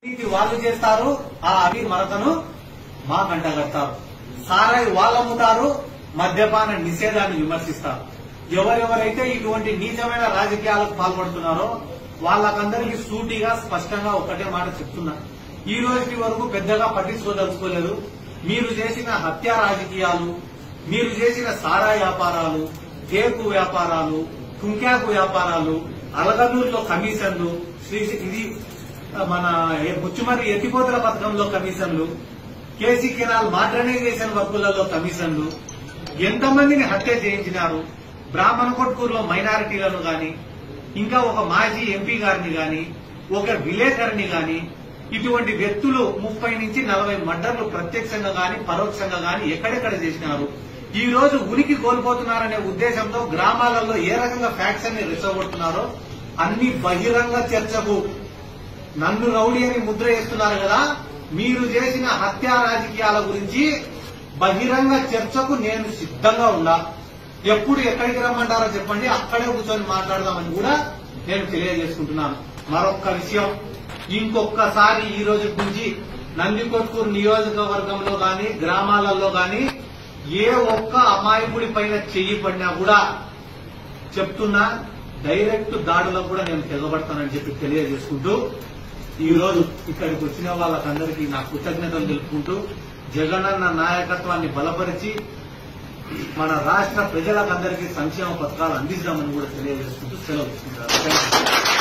వాళ్ళు చేస్తారు, ఆ అవి మరతను మా కంట కడతారు. సారాయి వాళ్ళు అమ్ముతారు, మద్యపాన నిషేధాన్ని విమర్శిస్తారు. ఎవరెవరైతే ఇటువంటి నీచమైన రాజకీయాలకు పాల్పడుతున్నారో వాళ్ళకందరికీ సూటిగా స్పష్టంగా ఒకటే మాట చెప్తున్నా. ఈ రోజుకి వరకు పెద్దగా పట్టించుకోదలుచుకోలేదు. మీరు చేసిన హత్య రాజకీయాలు, మీరు చేసిన సారాయి వ్యాపారాలు, టేకు వ్యాపారాలు, కుంకాకు వ్యాపారాలు, అలగనూరులో కమిషన్లు, ఇది మన ముచ్చుమర్రి ఎత్తిపోతల పథకంలో కమిషన్లు, కేసీ కెనాల్ మోడర్నైజేషన్ వర్కులలో కమిషన్లు, ఎంతమందిని హత్య చేయించినారు. బ్రాహ్మణ కొట్కూరులో మైనారిటీలను గాని, ఇంకా ఒక మాజీ ఎంపీ గారిని గాని, ఒక విలేకరిని గాని, ఇటువంటి వ్యక్తులు 30 నుంచి 40 మర్డర్లు ప్రత్యక్షంగా గాని పరోక్షంగా గాని ఎక్కడెక్కడ చేసినారు. ఈ రోజు ఉనికి కోల్పోతున్నారనే ఉద్దేశంతో గ్రామాలలో ఏ రకంగా ఫ్యాక్షన్ ని రెచ్చగొడుతున్నారో అన్ని బహిరంగ చర్చకు నన్ను రౌడీ అని ముద్ర వేస్తున్నారు కదా. మీరు చేసిన హత్యా రాజకీయాల గురించి బహిరంగ చర్చకు నేను సిద్ధంగా ఉన్నా. ఎప్పుడు ఎక్కడికి రమ్మంటారో చెప్పండి, అక్కడే కూర్చొని మాట్లాడదామని కూడా నేను తెలియజేసుకుంటున్నాను. మరొక్క విషయం, ఇంకొక్కసారి ఈ రోజు నుంచి నందికొట్కూరు నియోజకవర్గంలో గాని గ్రామాలలో గాని ఏ ఒక్క అమాయకుడి పైన చెయ్యి పడినా కూడా చెప్తున్నా, డైరెక్ట్ దాడులకు కూడా నేను తెగబడతానని చెప్పి తెలియజేసుకుంటూ ఈ రోజు ఇక్కడికి వచ్చిన వాళ్ళకందరికీ నా కృతజ్ఞతలు తెలుపుకుంటూ జగనన్న నాయకత్వాన్ని బలపరిచి మన రాష్ట్ర ప్రజలకందరికీ సంక్షేమ పథకాలు అందిస్తామని కూడా తెలియజేసుకుంటూ సెలవు తీసుకుంటారు.